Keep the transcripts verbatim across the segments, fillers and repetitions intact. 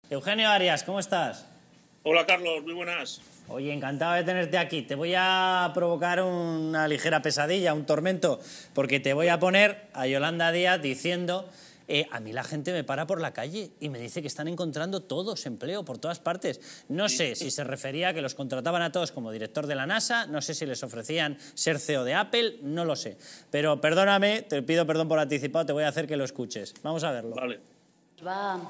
Eugenio Arias, ¿cómo estás? Hola Carlos, muy buenas. Oye, encantado de tenerte aquí. Te voy a provocar una ligera pesadilla, un tormento, porque te voy a poner a Yolanda Díaz diciendo eh, a mí la gente me para por la calle y me dice que están encontrando todos empleo por todas partes. No sé si se refería a que los contrataban a todos como director de la NASA, no sé si les ofrecían ser C E O de Apple, no lo sé. Pero perdóname, te pido perdón por anticipado, te voy a hacer que lo escuches. Vamos a verlo. Vale. Va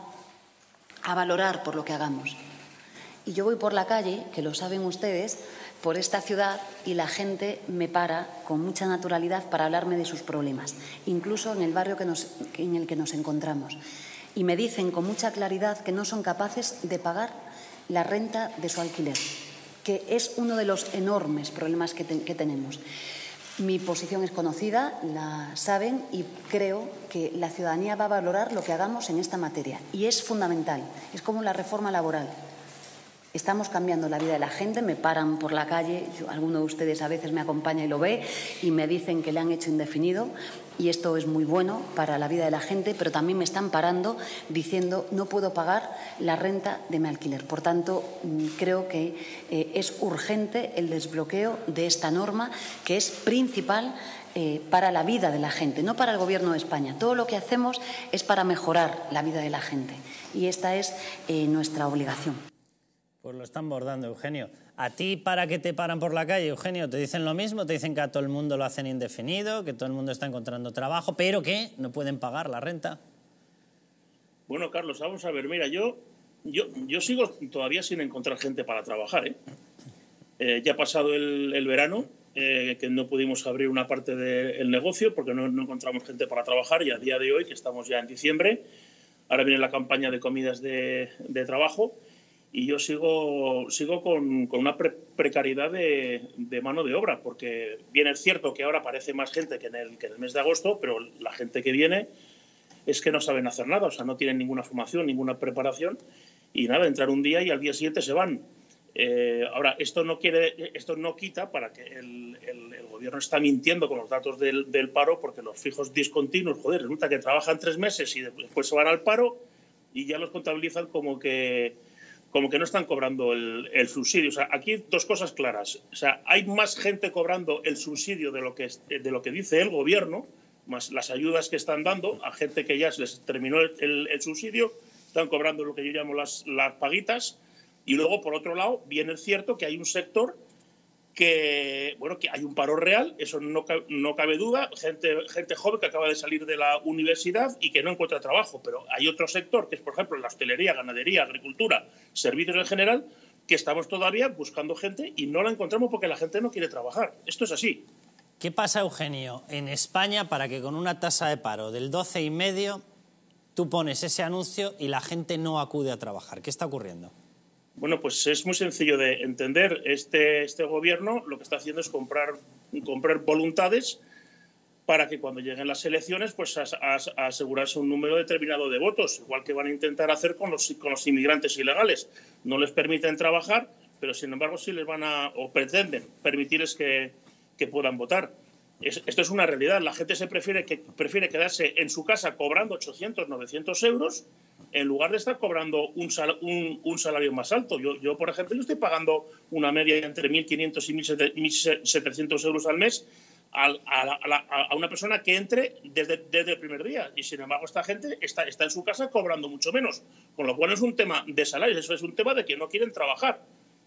a valorar por lo que hagamos. Y yo voy por la calle, que lo saben ustedes, por esta ciudad y la gente me para con mucha naturalidad para hablarme de sus problemas, incluso en el barrio que nos, en el que nos encontramos. Y me dicen con mucha claridad que no son capaces de pagar la renta de su alquiler, que es uno de los enormes problemas que, te, que tenemos. Mi posición es conocida, la saben, y creo que la ciudadanía va a valorar lo que hagamos en esta materia. Y es fundamental, es como la reforma laboral. Estamos cambiando la vida de la gente, me paran por la calle, yo, alguno de ustedes a veces me acompaña y lo ve, y me dicen que le han hecho indefinido, y esto es muy bueno para la vida de la gente, pero también me están parando diciendo no puedo pagar la renta de mi alquiler. Por tanto, creo que eh, es urgente el desbloqueo de esta norma, que es principal eh, para la vida de la gente, no para el Gobierno de España. Todo lo que hacemos es para mejorar la vida de la gente, y esta es eh, nuestra obligación. Pues lo están bordando, Eugenio. ¿A ti para qué te paran por la calle, Eugenio? ¿Te dicen lo mismo? ¿Te dicen que a todo el mundo lo hacen indefinido, que todo el mundo está encontrando trabajo, pero que no pueden pagar la renta? Bueno, Carlos, vamos a ver. Mira, yo, yo, yo sigo todavía sin encontrar gente para trabajar, ¿eh? Eh, ya ha pasado el, el verano, eh, que no pudimos abrir una parte del negocio porque no, no encontramos gente para trabajar, y a día de hoy, que estamos ya en diciembre, ahora viene la campaña de comidas de, de trabajo, y yo sigo, sigo con, con una pre precariedad de, de mano de obra, porque bien es cierto que ahora aparece más gente que en, el, que en el mes de agosto, pero la gente que viene es que no saben hacer nada, o sea, no tienen ninguna formación, ninguna preparación, y nada, entrar un día y al día siguiente se van. Eh, ahora, esto no, quiere, esto no quita para que el, el, el gobierno está mintiendo con los datos del, del paro, porque los fijos discontinuos, joder, resulta que trabajan tres meses y después se van al paro y ya los contabilizan como que... como que no están cobrando el, el subsidio. O sea, aquí dos cosas claras. O sea, hay más gente cobrando el subsidio de lo que, de lo que dice el gobierno, más las ayudas que están dando a gente que ya se les terminó el, el, el subsidio, están cobrando lo que yo llamo las, las paguitas. Y luego, por otro lado, bien es cierto que hay un sector que, bueno, que hay un paro real, eso no, no cabe duda, gente, gente joven que acaba de salir de la universidad y que no encuentra trabajo, pero hay otro sector, que es, por ejemplo, la hostelería, ganadería, agricultura, servicios en general, que estamos todavía buscando gente y no la encontramos porque la gente no quiere trabajar. Esto es así. ¿Qué pasa, Eugenio, en España para que con una tasa de paro del doce y medio tú pones ese anuncio y la gente no acude a trabajar? ¿Qué está ocurriendo? Bueno, pues es muy sencillo de entender. Este, este gobierno lo que está haciendo es comprar, comprar voluntades para que cuando lleguen las elecciones pues a, a, a asegurarse un número determinado de votos, igual que van a intentar hacer con los, con los inmigrantes ilegales. No les permiten trabajar, pero sin embargo sí les van a, o pretenden permitirles que, que puedan votar. Es, esto es una realidad. La gente se prefiere, que, prefiere quedarse en su casa cobrando ochocientos, novecientos euros en lugar de estar cobrando un, sal, un, un salario más alto. Yo, yo, por ejemplo, yo estoy pagando una media entre mil quinientos y mil setecientos euros al mes a, a, a, a una persona que entre desde, desde el primer día. Y, sin embargo, esta gente está, está en su casa cobrando mucho menos. Con lo cual no es un tema de salarios, eso es un tema de que no quieren trabajar.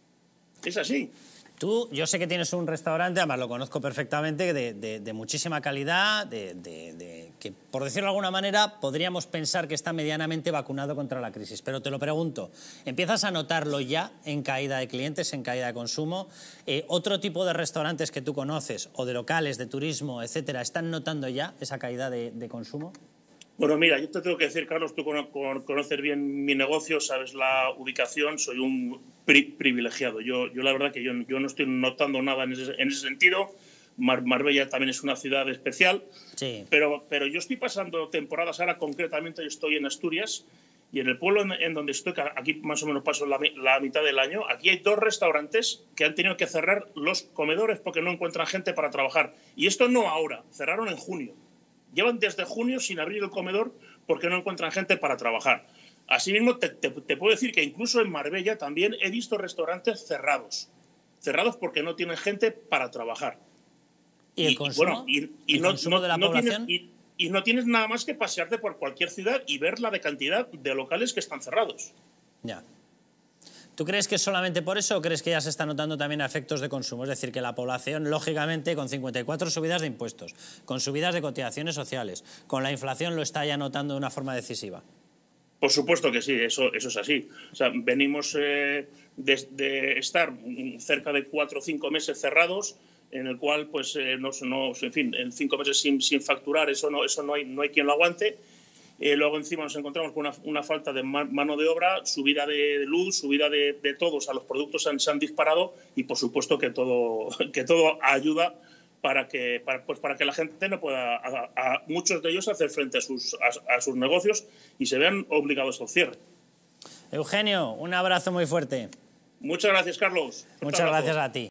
Es así. Tú, yo sé que tienes un restaurante, además lo conozco perfectamente, de, de, de muchísima calidad, de, de, de, que, por decirlo de alguna manera, podríamos pensar que está medianamente vacunado contra la crisis. Pero te lo pregunto, ¿empiezas a notarlo ya en caída de clientes, en caída de consumo? Eh, ¿Otro tipo de restaurantes que tú conoces, o de locales, de turismo, etcétera, están notando ya esa caída de, de consumo? Bueno, mira, yo te tengo que decir, Carlos, tú conoces bien mi negocio, sabes la ubicación, soy un pri privilegiado. Yo, yo la verdad que yo, yo no estoy notando nada en ese, en ese sentido. Mar Marbella también es una ciudad especial, sí. pero, pero yo estoy pasando temporadas, ahora concretamente yo estoy en Asturias, y en el pueblo en, en donde estoy, aquí más o menos paso la, la mitad del año, aquí hay dos restaurantes que han tenido que cerrar los comedores porque no encuentran gente para trabajar. Y esto no ahora, cerraron en junio. Llevan desde junio sin abrir el comedor porque no encuentran gente para trabajar. Asimismo, te, te, te puedo decir que incluso en Marbella también he visto restaurantes cerrados. Cerrados porque no tienen gente para trabajar. ¿Y el y, consumo? Y, bueno, y, y ¿El no, consumo no, de la no población? Tienes, y, y no tienes nada más que pasearte por cualquier ciudad y ver la de cantidad de locales que están cerrados. Ya. ¿Tú crees que es solamente por eso o crees que ya se está notando también efectos de consumo? Es decir, que la población, lógicamente, con cincuenta y cuatro subidas de impuestos, con subidas de cotizaciones sociales, con la inflación lo está ya notando de una forma decisiva. Por supuesto que sí, eso, eso es así. O sea, venimos eh, de, de estar cerca de cuatro o cinco meses cerrados, en el cual, pues, eh, no, no, en fin, en cinco meses sin, sin facturar, eso no, eso no hay, no hay quien lo aguante. Eh, luego encima nos encontramos con una, una falta de mano de obra, subida de luz, subida de, de todo, o sea, los productos se han, se han disparado y por supuesto que todo, que todo ayuda para que, para, pues para que la gente no pueda, a, a muchos de ellos, hacer frente a sus, a, a sus negocios y se vean obligados al cierre. Eugenio, un abrazo muy fuerte. Muchas gracias, Carlos. Muchas gracias a ti.